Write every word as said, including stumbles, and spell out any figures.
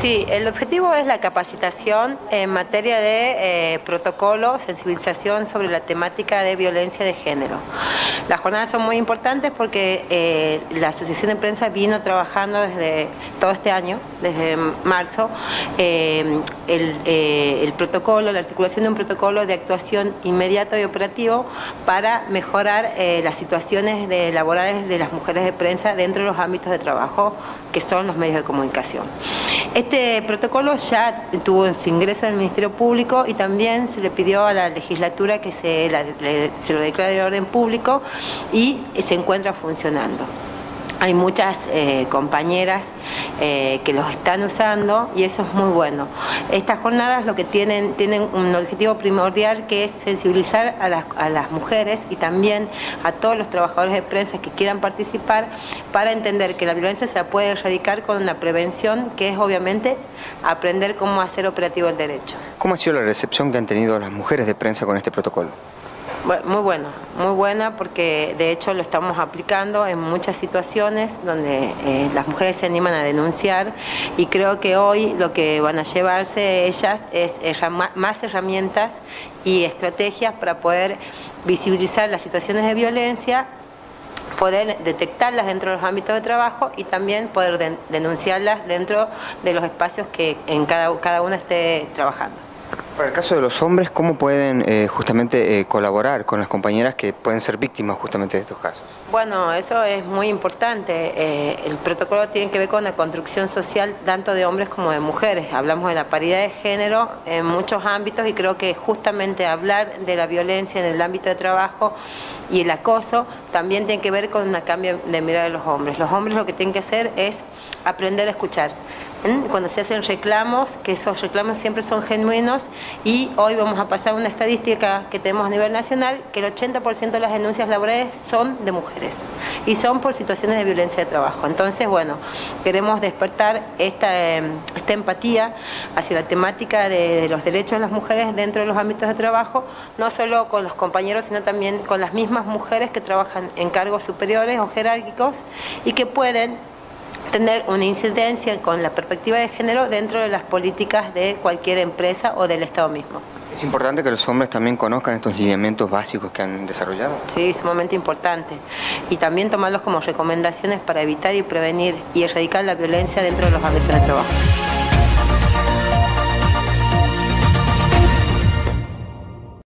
Sí, el objetivo es la capacitación en materia de eh, protocolo, sensibilización sobre la temática de violencia de género. Las jornadas son muy importantes porque eh, la Asociación de Prensa vino trabajando desde todo este año, desde marzo, eh, el, eh, el protocolo, la articulación de un protocolo de actuación inmediato y operativo para mejorar eh, las situaciones de, laborales de las mujeres de prensa dentro de los ámbitos de trabajo que son los medios de comunicación. Este protocolo ya tuvo su ingreso en el Ministerio Público y también se le pidió a la legislatura que se, la, le, se lo declare de orden público y se encuentra funcionando. Hay muchas eh, compañeras eh, que los están usando y eso es muy bueno. Estas jornadas lo que tienen, tienen un objetivo primordial que es sensibilizar a las, a las mujeres y también a todos los trabajadores de prensa que quieran participar para entender que la violencia se puede erradicar con una prevención que es obviamente aprender cómo hacer operativo el derecho. ¿Cómo ha sido la recepción que han tenido las mujeres de prensa con este protocolo? Muy buena, muy buena porque de hecho lo estamos aplicando en muchas situaciones donde eh, las mujeres se animan a denunciar y creo que hoy lo que van a llevarse ellas es herram- más herramientas y estrategias para poder visibilizar las situaciones de violencia, poder detectarlas dentro de los ámbitos de trabajo y también poder de- denunciarlas dentro de los espacios que en cada, cada una esté trabajando. Para el caso de los hombres, ¿cómo pueden eh, justamente eh, colaborar con las compañeras que pueden ser víctimas justamente de estos casos? Bueno, eso es muy importante. Eh, el protocolo tiene que ver con la construcción social tanto de hombres como de mujeres. Hablamos de la paridad de género en muchos ámbitos y creo que justamente hablar de la violencia en el ámbito de trabajo y el acoso también tiene que ver con un cambio de mirada de los hombres. Los hombres lo que tienen que hacer es aprender a escuchar. Cuando se hacen reclamos, que esos reclamos siempre son genuinos y hoy vamos a pasar una estadística que tenemos a nivel nacional que el ochenta por ciento de las denuncias laborales son de mujeres y son por situaciones de violencia de trabajo. Entonces, bueno, queremos despertar esta, eh, esta empatía hacia la temática de, de los derechos de las mujeres dentro de los ámbitos de trabajo, no solo con los compañeros, sino también con las mismas mujeres que trabajan en cargos superiores o jerárquicos y que pueden tener una incidencia con la perspectiva de género dentro de las políticas de cualquier empresa o del Estado mismo. ¿Es importante que los hombres también conozcan estos lineamientos básicos que han desarrollado? Sí, sumamente importante. Y también tomarlos como recomendaciones para evitar y prevenir y erradicar la violencia dentro de los ámbitos de trabajo.